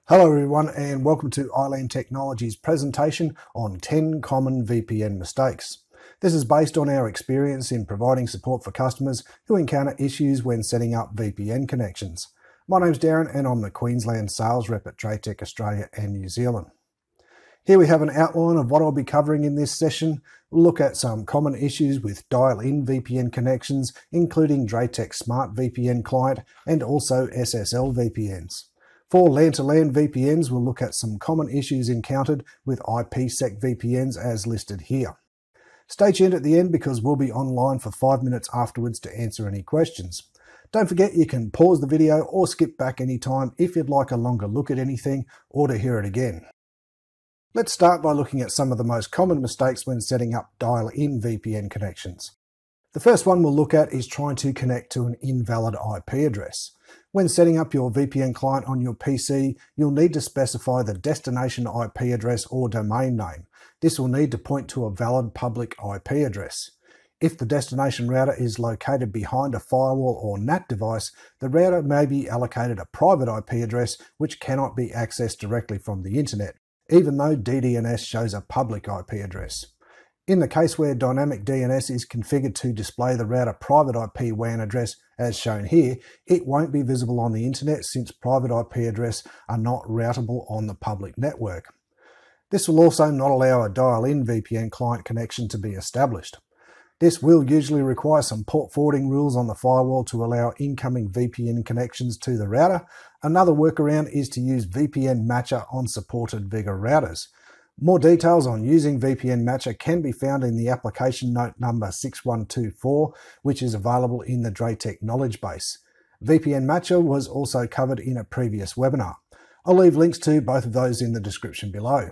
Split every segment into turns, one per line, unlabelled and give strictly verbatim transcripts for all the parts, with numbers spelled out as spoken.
Hello everyone and welcome to iLAN Technology's presentation on ten common V P N mistakes. This is based on our experience in providing support for customers who encounter issues when setting up V P N connections. My name's Darren and I'm the Queensland Sales Rep at DrayTek Australia and New Zealand. Here we have an outline of what I'll be covering in this session. We'll look at some common issues with Dial-in V P N connections, including DrayTek Smart V P N client and also S S L V P Ns. For LAN to LAN V P Ns, we'll look at some common issues encountered with IPsec V P Ns as listed here. Stay tuned at the end because we'll be online for five minutes afterwards to answer any questions. Don't forget you can pause the video or skip back anytime if you'd like a longer look at anything or to hear it again. Let's start by looking at some of the most common mistakes when setting up dial-in V P N connections. The first one we'll look at is trying to connect to an invalid I P address. When setting up your V P N client on your P C, you'll need to specify the destination I P address or domain name. This will need to point to a valid public I P address. If the destination router is located behind a firewall or N A T device, the router may be allocated a private I P address which cannot be accessed directly from the internet, even though D D N S shows a public I P address. In the case where dynamic D N S is configured to display the router private I P W A N address as shown here, it won't be visible on the internet since private I P address are not routable on the public network. This will also not allow a dial-in V P N client connection to be established. This will usually require some port forwarding rules on the firewall to allow incoming V P N connections to the router. Another workaround is to use V P N Matcher on supported Vega routers. More details on using V P N Matcher can be found in the application note number six one two four, which is available in the DrayTek knowledge base. V P N Matcher was also covered in a previous webinar. I'll leave links to both of those in the description below.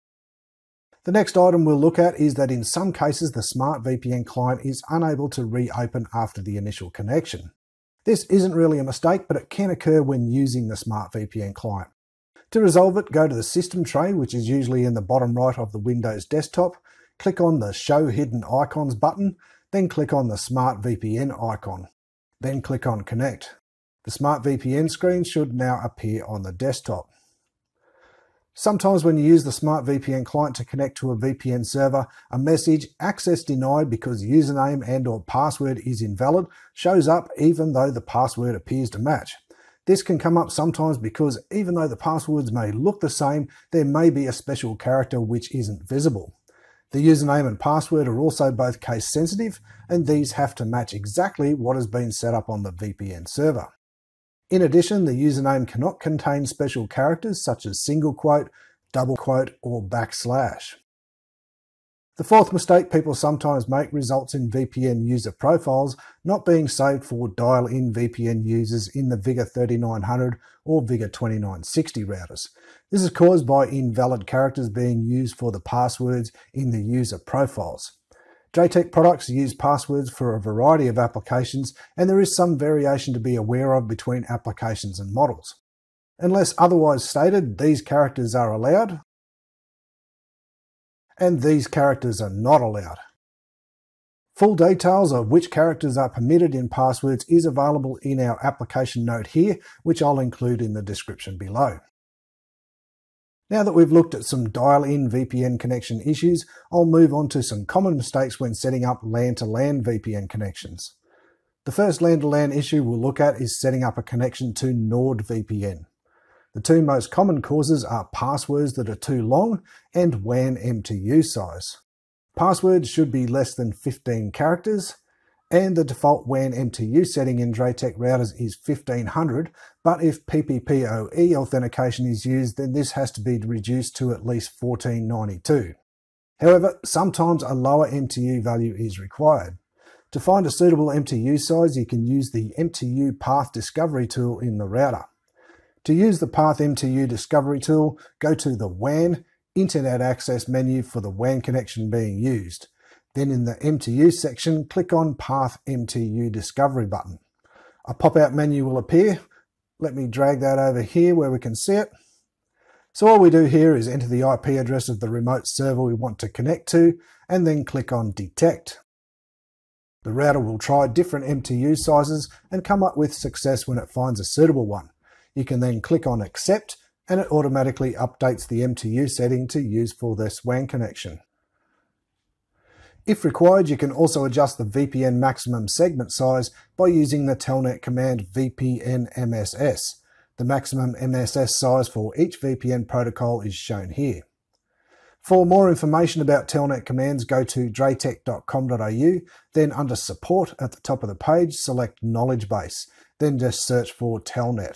The next item we'll look at is that in some cases the Smart V P N client is unable to reopen after the initial connection. This isn't really a mistake, but it can occur when using the Smart V P N client. To resolve it, go to the system tray, which is usually in the bottom right of the Windows desktop, click on the Show Hidden Icons button, then click on the Smart V P N icon. Then click on Connect. The Smart V P N screen should now appear on the desktop. Sometimes when you use the Smart V P N client to connect to a V P N server, a message, access denied because username and or password is invalid, shows up even though the password appears to match. This can come up sometimes because even though the passwords may look the same, there may be a special character which isn't visible. The username and password are also both case sensitive, and these have to match exactly what has been set up on the V P N server. In addition, the username cannot contain special characters such as single quote, double quote, or backslash. The fourth mistake people sometimes make results in V P N user profiles not being saved for dial-in V P N users in the Vega thirty-nine hundred or Vega twenty-nine sixty routers. This is caused by invalid characters being used for the passwords in the user profiles. DrayTek products use passwords for a variety of applications, and there is some variation to be aware of between applications and models. Unless otherwise stated, these characters are allowed, and these characters are not allowed. Full details of which characters are permitted in passwords is available in our application note here, which I'll include in the description below. Now that we've looked at some dial-in V P N connection issues, I'll move on to some common mistakes when setting up LAN to LAN V P N connections. The first LAN to LAN issue we'll look at is setting up a connection to NordVPN. The two most common causes are passwords that are too long and W A N M T U size. Passwords should be less than fifteen characters, and the default W A N M T U setting in DrayTek routers is fifteen hundred, but if P P P O E authentication is used, then this has to be reduced to at least fourteen ninety-two. However, sometimes a lower M T U value is required. To find a suitable M T U size, you can use the M T U Path Discovery tool in the router. To use the Path M T U Discovery tool, go to the W A N Internet Access menu for the W A N connection being used. Then in the M T U section, click on Path M T U Discovery button. A pop-out menu will appear. Let me drag that over here where we can see it. So all we do here is enter the I P address of the remote server we want to connect to, and then click on Detect. The router will try different M T U sizes and come up with success when it finds a suitable one. You can then click on Accept and it automatically updates the M T U setting to use for this W A N connection. If required, you can also adjust the V P N maximum segment size by using the telnet command V P N M S S. The maximum M S S size for each V P N protocol is shown here. For more information about telnet commands, go to draytek dot com dot A U, then under Support at the top of the page, select Knowledge Base, then just search for telnet.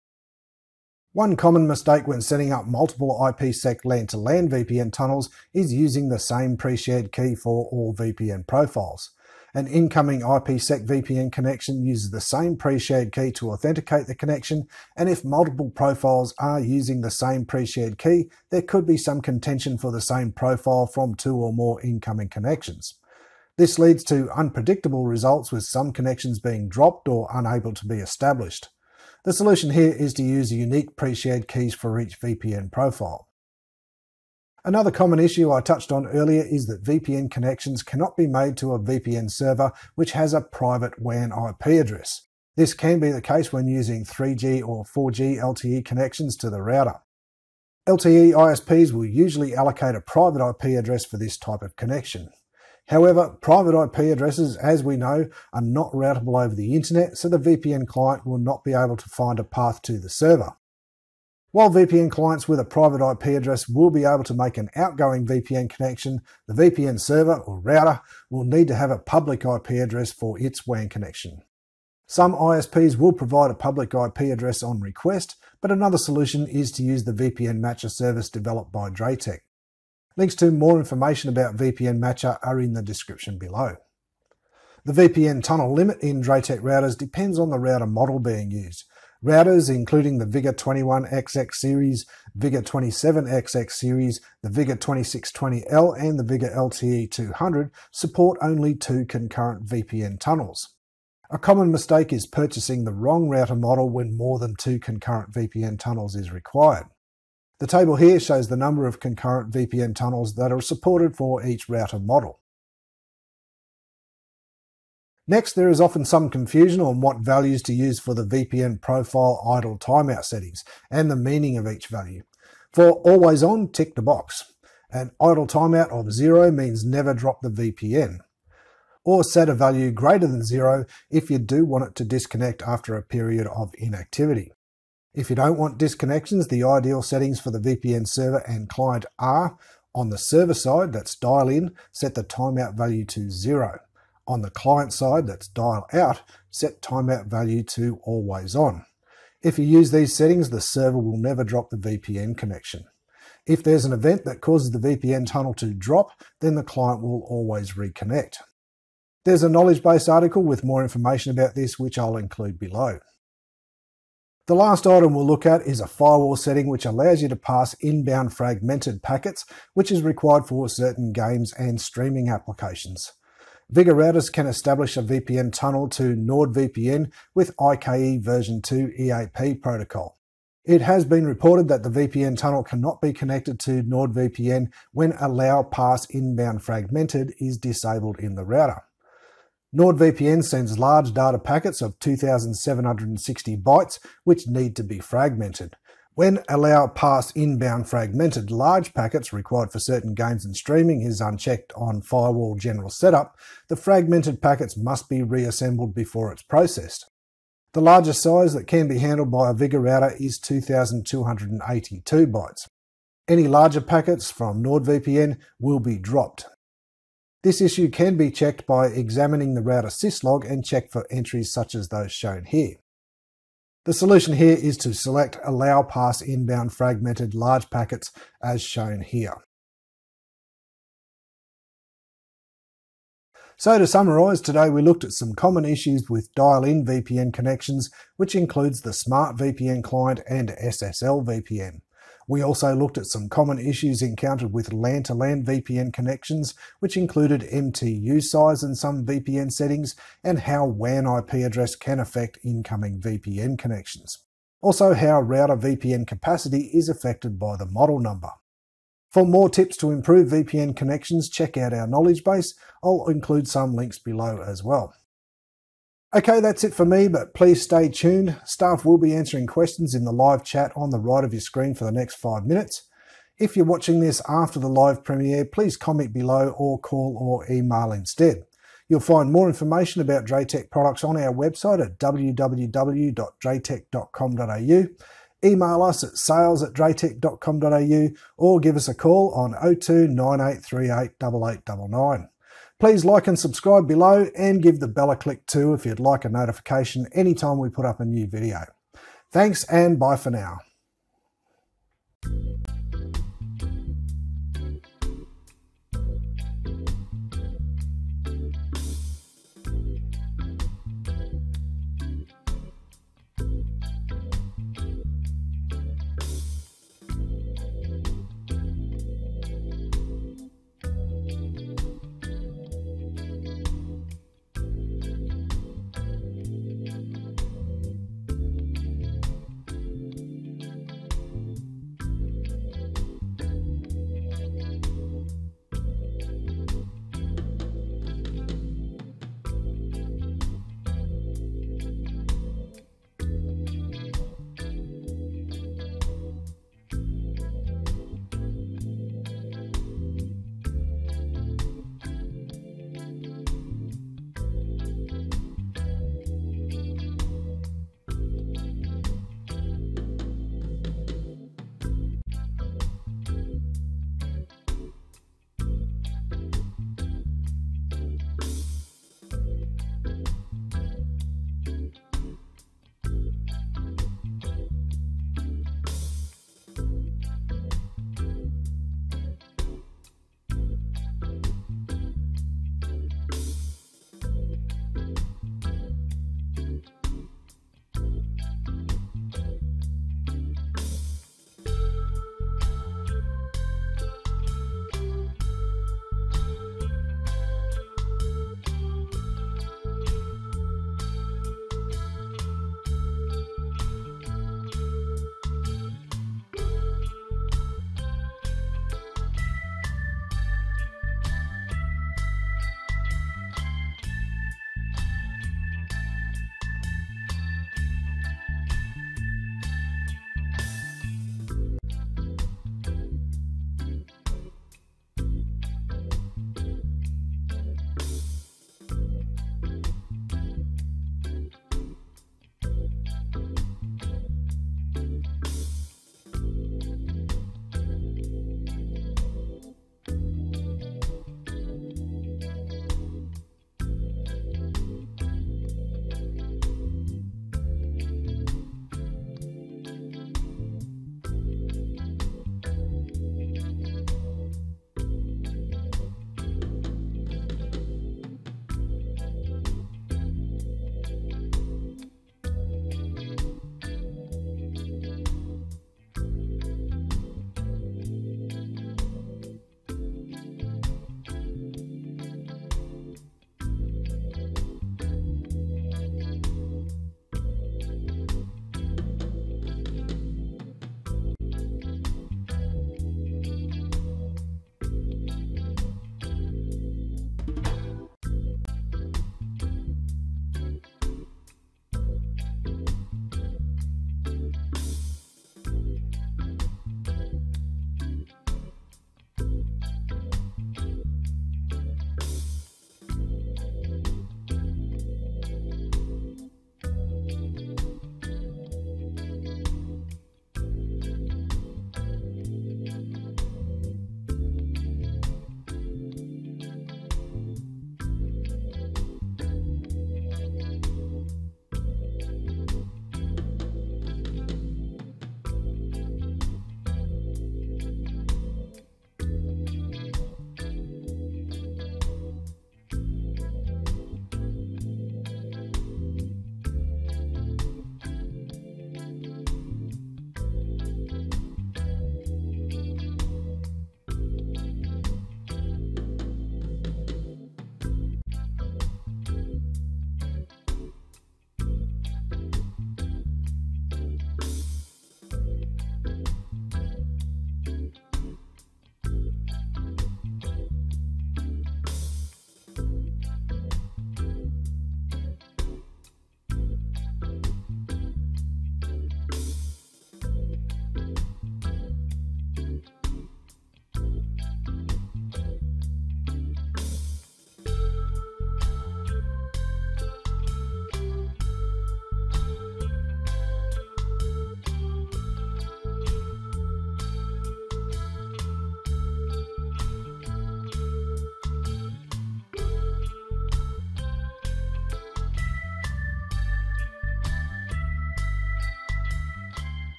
One common mistake when setting up multiple IPsec LAN to LAN V P N tunnels is using the same pre-shared key for all V P N profiles. An incoming IPsec V P N connection uses the same pre-shared key to authenticate the connection, and if multiple profiles are using the same pre-shared key, there could be some contention for the same profile from two or more incoming connections. This leads to unpredictable results, with some connections being dropped or unable to be established. The solution here is to use unique pre-shared keys for each V P N profile. Another common issue I touched on earlier is that V P N connections cannot be made to a V P N server which has a private W A N I P address. This can be the case when using three G or four G L T E connections to the router. L T E I S Ps will usually allocate a private I P address for this type of connection. However, private I P addresses, as we know, are not routable over the internet, so the V P N client will not be able to find a path to the server. While V P N clients with a private I P address will be able to make an outgoing V P N connection, the V P N server or router will need to have a public I P address for its W A N connection. Some I S Ps will provide a public I P address on request, but another solution is to use the V P N Matcher service developed by DrayTek. Links to more information about V P N Matcher are in the description below. The V P N tunnel limit in DrayTek routers depends on the router model being used. Routers including the Vigor twenty-one X X series, Vigor twenty-seven X X series, the Vigor twenty-six twenty L and the Vigor L T E two hundred support only two concurrent V P N tunnels. A common mistake is purchasing the wrong router model when more than two concurrent V P N tunnels is required. The table here shows the number of concurrent V P N tunnels that are supported for each router model. Next, there is often some confusion on what values to use for the V P N profile idle timeout settings and the meaning of each value. For always on, tick the box. An idle timeout of zero means never drop the V P N. Or set a value greater than zero if you do want it to disconnect after a period of inactivity. If you don't want disconnections, the ideal settings for the V P N server and client are: on the server side, that's dial in, set the timeout value to zero. On the client side, that's dial out, set timeout value to always on. If you use these settings, the server will never drop the V P N connection. If there's an event that causes the V P N tunnel to drop, then the client will always reconnect. There's a knowledge base article with more information about this, which I'll include below. The last item we'll look at is a firewall setting which allows you to pass inbound fragmented packets, which is required for certain games and streaming applications. Vigor routers can establish a V P N tunnel to NordVPN with I K E version two E A P protocol. It has been reported that the V P N tunnel cannot be connected to NordVPN when Allow Pass Inbound Fragmented is disabled in the router. NordVPN sends large data packets of two thousand seven hundred sixty bytes which need to be fragmented. When Allow Pass Inbound Fragmented large packets required for certain games and streaming is unchecked on Firewall General Setup, the fragmented packets must be reassembled before it's processed. The largest size that can be handled by a Vigor router is two thousand two hundred eighty-two bytes. Any larger packets from NordVPN will be dropped. This issue can be checked by examining the router syslog and check for entries such as those shown here. The solution here is to select Allow Pass Inbound Fragmented Large Packets as shown here. So to summarise, today we looked at some common issues with dial-in V P N connections, which includes the Smart V P N client and S S L V P N. We also looked at some common issues encountered with LAN to LAN V P N connections, which included M T U size and some V P N settings, and how W A N I P address can affect incoming V P N connections. Also, how router V P N capacity is affected by the model number. For more tips to improve V P N connections, check out our knowledge base. I'll include some links below as well. Okay, that's it for me, but please stay tuned. Staff will be answering questions in the live chat on the right of your screen for the next five minutes. If you're watching this after the live premiere, please comment below or call or email instead. You'll find more information about DrayTek products on our website at w w w dot draytek dot com dot a u. Email us at sales at draytek dot com dot a u or give us a call on oh two nine eight three eight eight eight nine nine. Please like and subscribe below and give the bell a click too if you'd like a notification anytime we put up a new video. Thanks and bye for now.